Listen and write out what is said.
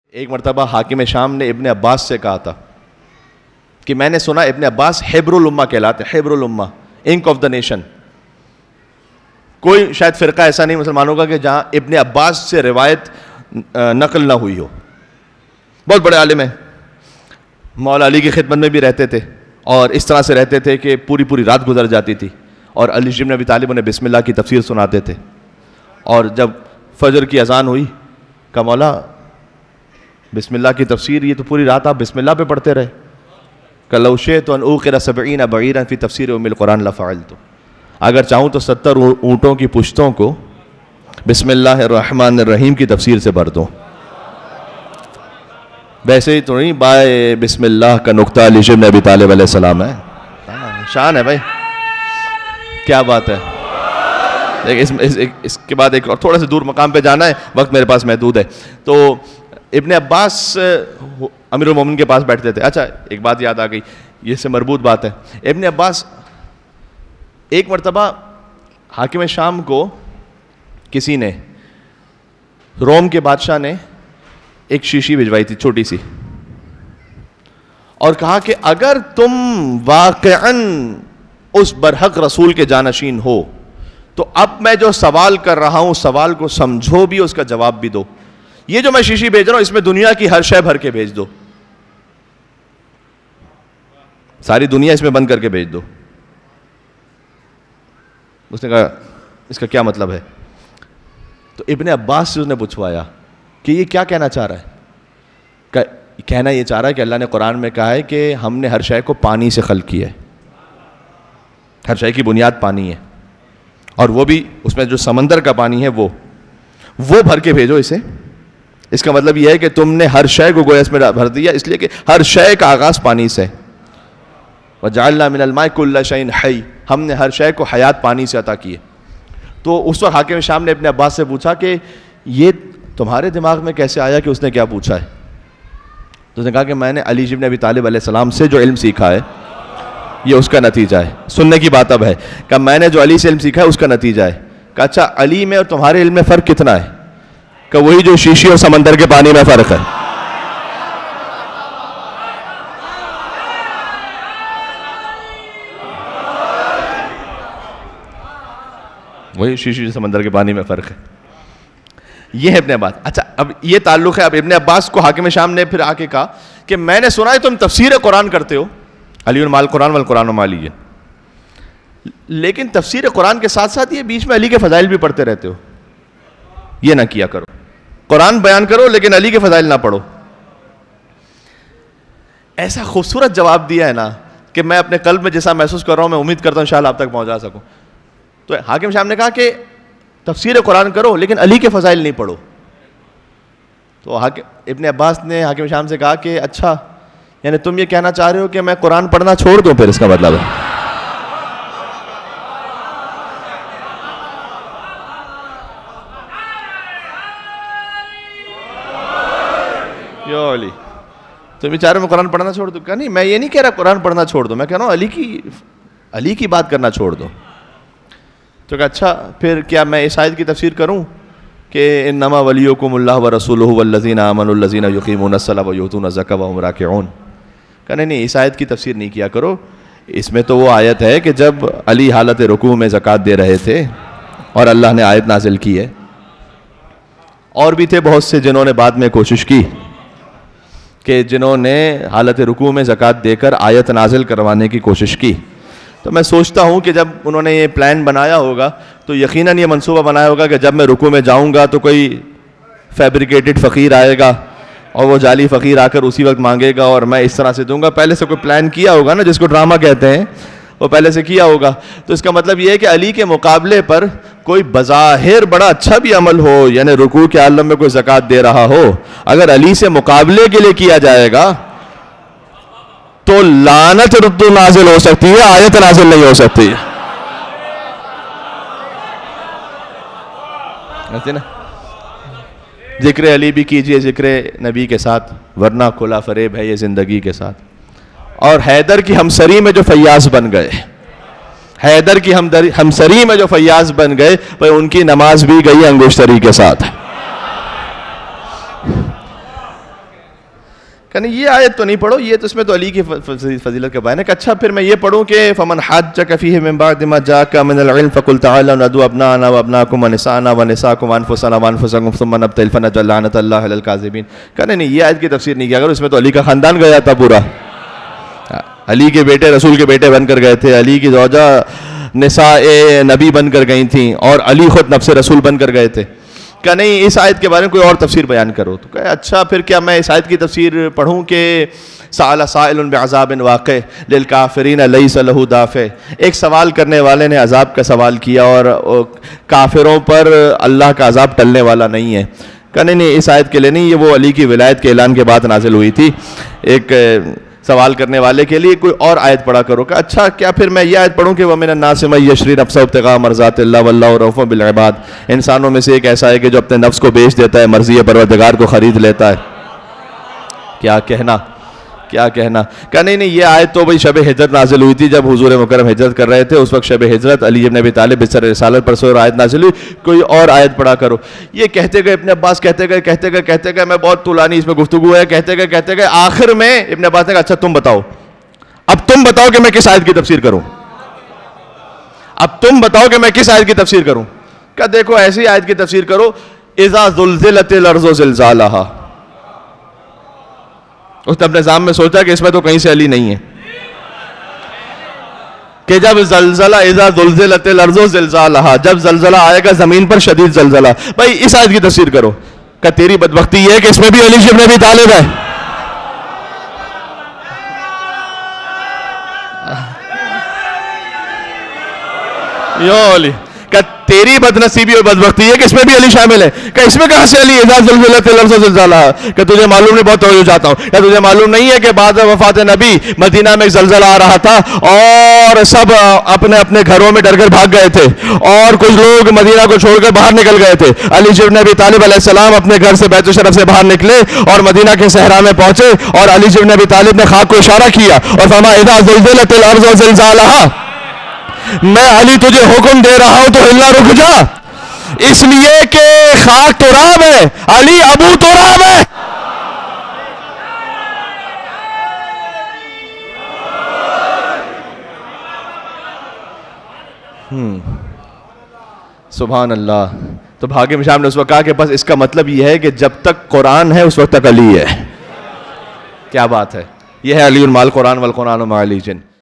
ایک مرتبہ حاکم شام نے ابن عباس سے کہا تھا کہ میں نے سنا ابن عباس حبر الامہ کہلاتے ہیں، حبر الامہ، انک آف دا نیشن. کوئی شاید فرقہ ایسا نہیں مسلمانوں کا کہ جہاں ابن عباس سے روایت نقل نہ ہوئی ہو. بہت بڑے عالم ہیں، مولا علی کی خدمت میں بھی رہتے تھے اور اس طرح سے رہتے تھے کہ پوری پوری رات گزر جاتی تھی اور علی بن ابی طالب انہیں بسم اللہ کی تفسیر سناتے تھے. اور جب فجر کی اذان ہوئی کہا مولا بسم اللہ کی تفسیر، یہ تو پوری رات آپ بسم اللہ پہ پڑھتے رہے. کہ لو شئت ان اوقر 70 بعیرا فی تفسیر ام القرآن لفعلت، اگر چاہوں تو 70 اونٹوں کی پشتوں کو بسم اللہ الرحمن الرحیم کی تفسیر سے بھر دوں. ویسے ہی تو نہیں بائے بسم اللہ کا نقطہ علی بن ابی طالب علیہ السلام ہے. شان ہے بھائی، کیا بات ہے. اس کے بعد ایک اور تھوڑا سے دور مقام پہ جانا ہے، وقت میرے پاس محدود ہے. تو ابن عباس امیر المومنین کے پاس بیٹھتے تھے. اچھا ایک بات یاد آ گئی، یہ سے مربوط بات ہے. ابن عباس ایک مرتبہ حاکم شام کو کسی نے، روم کے بادشاہ نے ایک شیشی بھجوائی تھی چھوٹی سی، اور کہا کہ اگر تم واقعاً اس برحق رسول کے جانشین ہو تو اب میں جو سوال کر رہا ہوں سوال کو سمجھو بھی، اس کا جواب بھی دو. یہ جو میں شیشی بھیج رہا ہوں اس میں دنیا کی ہر شے بھر کے بھیج دو، ساری دنیا اس میں بند کر کے بھیج دو. اس نے کہا اس کا کیا مطلب ہے؟ تو ابن عباس سے اس نے پوچھوایا کہ یہ کیا کہنا چاہ رہا ہے؟ کہنا یہ چاہ رہا ہے کہ اللہ نے قرآن میں کہا ہے کہ ہم نے ہر شے کو پانی سے خلق کیا ہے، ہر شے کی بنیاد پانی ہے، اور وہ بھی اس میں جو سمندر کا پانی ہے وہ بھر کے بھیجو اسے. اس کا مطلب یہ ہے کہ تم نے ہر شے کو گویا اس میں بھر دیا، اس لیے کہ ہر شے کا آغاز پانی سے. وَجَعَلْنَا مِنَ الْمَاءِ كُلَّ شَيْءٍ حَيٍّ، ہم نے ہر شے کو حیات پانی سے عطا کی ہے. تو اس وقت حاکم شام نے ابن عباس سے پوچھا کہ یہ تمہارے دماغ میں کیسے آیا کہ اس نے کیا پوچھا ہے؟ تو اس نے کہا کہ میں نے علی بن ابی طالب علیہ السلام سے جو علم سیکھا ہے یہ اس کا نتیجہ ہے. سننے کی بات اب ہے کہ میں نے جو علی سے علم سیکھا ہے اس کا نتیجہ ہے. کہ اچھا علی میں اور تمہارے علم میں فرق کتنا ہے؟ کہ وہی جو شیشی اور سمندر کے پانی میں فرق ہے. وہی شیشی اور سمندر کے پانی میں فرق ہے. یہ ہے ابن عباس. اچھا اب یہ تعلق ہے. اب ابن عباس کو حاکم شام نے پھر آ کے کہا کہ میں نے سنا ہے تم تفسیر قرآن کرتے ہو، علی مع القرآن والقرآن مع علی، لیکن تفسیر قرآن کے ساتھ ساتھ یہ بیچ میں علی کے فضائل بھی پڑھتے رہتے ہو. یہ نہ کیا کرو، قرآن بیان کرو لیکن علی کے فضائل نہ پڑھو. ایسا خوبصورت جواب دیا ہے نا کہ میں اپنے قلب میں جیسا محسوس کر رہا ہوں میں امید کرتا ہوں انشاءاللہ آپ تک پہنچا سکوں. تو حاکم شام نے کہا کہ تفسیر قرآن کرو لیکن علی کے فضائل نہیں پڑھو. تو ابن عباس نے حاکم شام سے کہا کہ اچھا یعنی تم یہ کہنا چاہ رہے ہو کہ میں قرآن پڑھنا چھوڑ دوں؟ پھر اس کا مطلب ہے علی تم یہ چاہ رہے ہو میں قرآن پڑھنا چھوڑ دوں؟ کہا نہیں میں یہ نہیں کہہ رہا قرآن پڑھنا چھوڑ دو، میں کہہ رہا ہوں علی کی بات کرنا چھوڑ دو. تو کہا اچھا پھر کیا میں اس آیت کی تفسیر کروں کہ انما ولیکم اللہ ورسولہ والذین آمنوا الذین یقیمون الصلاۃ ویؤتون الزکاۃ وہم راکعون. کہ نہیں اس آیت کی تفسیر نہیں کیا کرو، اس میں تو وہ آیت ہے کہ جب علی حالت رکوع میں زکوٰۃ دے رہے تھے اور اللہ نے آیت نازل کی ہے. اور بھی تھے بہت سے جنہوں نے بعد میں کوشش کی کہ جنہوں نے حالت رکوع میں زکوٰۃ دے کر آیت نازل کروانے کی کوشش کی. تو میں سوچتا ہوں کہ جب انہوں نے یہ پلان بنایا ہوگا تو یقیناً یہ منصوبہ بنایا ہوگا کہ جب میں رکوع میں جاؤں گا تو کوئی فیبریکیٹڈ فقیر آئے گا اور وہ جعلی فقیر آ کر اسی وقت مانگے گا اور میں اس طرح سے دوں گا. پہلے سے کوئی پلان کیا ہوگا نا، جس کو ڈرامہ کہتے ہیں، وہ پہلے سے کیا ہوگا. تو اس کا مطلب یہ ہے کہ علی کے مقابلے پر کوئی بظاہر بڑا اچھا بھی عمل ہو، یعنی رکوع کے عالم میں کوئی زکوٰۃ دے رہا ہو، اگر علی سے مقابلے کے لیے کیا جائے گا تو لعنت ردو نازل ہو سکتی ہے، آیت نازل نہیں ہو سکتی. ذکر علی بھی کیجئے ذکر نبی کے ساتھ، ورنہ کھلا فریب ہے یہ زندگی کے ساتھ. اور حیدر کی ہمسری میں جو فیاض بن گئے، حیدر کی ہمسری میں جو فیاض بن گئے ان کی نماز بھی گئی انگشتری کے ساتھ. کہ نہیں یہ آیت تو نہیں پڑھو, یہ تو اس میں تو علی کی فضیلت کا بیان ہے. کہ اچھا پھر میں یہ پڑھوں کہ فمن حاجک فیہ من بعد ما جاءک من العلم فقل تعالوا ندعو ابناءنا وابناءکم ونساءنا ونساءکم وانفسنا وانفسکم ثم نبتهل فنجعل لعنۃ اللہ علی الکاذبین. کہ نہیں یہ آیت کی تفسیر نہیں کیا. اگر اس میں تو علی کا خاندان گیا تھا پورا, علی کے بیٹے رسول کے بیٹے بن کر گئے تھے, علی کی زوجہ نساء نبی بن کر گئی تھیں, اور علی خود نفس رسول بن کر گئے تھے. کہ نہیں اس آیت کے بارے میں کوئی اور تفسیر بیان کرو. تو کہ اچھا پھر کیا میں اس آیت کی تفسیر پڑھوں کہ سأل سائل بعذاب واقع للکافرین لیس لہ دافع, ایک سوال کرنے والے نے عذاب کا سوال کیا اور کافروں پر اللہ کا عذاب ٹلنے والا نہیں ہے. کہ نہیں اس آیت کے لیے نہیں, یہ وہ علی کی ولایت کے اعلان کے بعد نازل ہوئی تھی. ایک سوال کرنے والے کے لیے کوئی اور آیت پڑھا کرو. کہ اچھا کیا پھر میں یہ آیت پڑھوں کہ وَمِنَ النَّاسِ مَن يَشْرِي نَفْسَهُ ابْتِغَاءَ مَرْضَاتِ اللَّهِ وَاللَّهُ رَءُوفٌ بِالْعِبَادِ, انسانوں میں سے ایک ایسا ہے کہ جو اپنے نفس کو بیچ دیتا ہے مرضی پروردگار کو خرید لیتا ہے. کیا کہنا. کہ نہیں یہ آیت تو بھئی شب ہجرت نازل ہوئی تھی, جب حضور مکرم ہجرت کر رہے تھے اس وقت شب ہجرت, علی ابن ابی طالب بسر رسالت پر سور آیت نازل ہوئی, کوئی اور آیت پڑھا کرو. یہ کہتے گئے ابن عباس, کہتے گئے, میں بہت طولانی اس میں گفتگو ہے, کہتے گئے آخر میں ابن عباس نے کہا اچھا تم بتاؤ, اب تم بتاؤ کہ میں کس آیت کی تفسیر کروں, اب تم بتاؤ کہ میں کس آیت کی تفسیر کروں. کہ دیکھو ایسی آیت کی تفسیر کرو اذا زلزلت الارض زلزالہا. اس نے اپنے ذہن میں سوچا کہ اس میں تو کہیں سے علی نہیں ہے, کہ جب زلزلہ اذا زلزلت الارض زلزالہا, جب زلزلہ آئے گا زمین پر شدید زلزلہ. بھائی اس آیت کی تفسیر کرو. کہ تیری بدبختی یہ ہے کہ اس میں بھی علی ابن ابی طالب ہے. یو علی, کہ تیری بدنصیبی اور بدبختی ہے کہ اس میں بھی علی شامل ہے. کہ اس میں کہاں سے علی اذا زلزلت الارض زلزالہا. کہ تجھے معلوم نہیں, بہت توجہ چاہتا ہوں, کہ تجھے معلوم نہیں ہے کہ بعد وفات نبی مدینہ میں ایک زلزلہ آ رہا تھا اور سب اپنے اپنے گھروں میں ڈر کر بھاگ گئے تھے, اور کچھ لوگ مدینہ کو چھوڑ کر باہر نکل گئے تھے. علی ابن ابی طالب علیہ السلام اپنے گھر سے بیت الشرف سے باہر نکلے اور مدینہ کے صحرا میں پہنچے, اور علی ابن ابی طالب نے خاک کو اشارہ کیا اور فرمایا اذا زلزلت الارض زلزالہا, میں علی تجھے حکم دے رہا ہوں تو ہلنا رک جا, اس لیے کہ خاک تراب ہے, علی ابو تراب ہے. سبحان اللہ. تو بھاگم شام نے اس وقت کہا کہ بس اس کا مطلب یہ ہے کہ جب تک قرآن ہے اس وقت تک علی ہے. کیا بات ہے, یہ ہے علی المال قرآن والقرآن مع علی جن.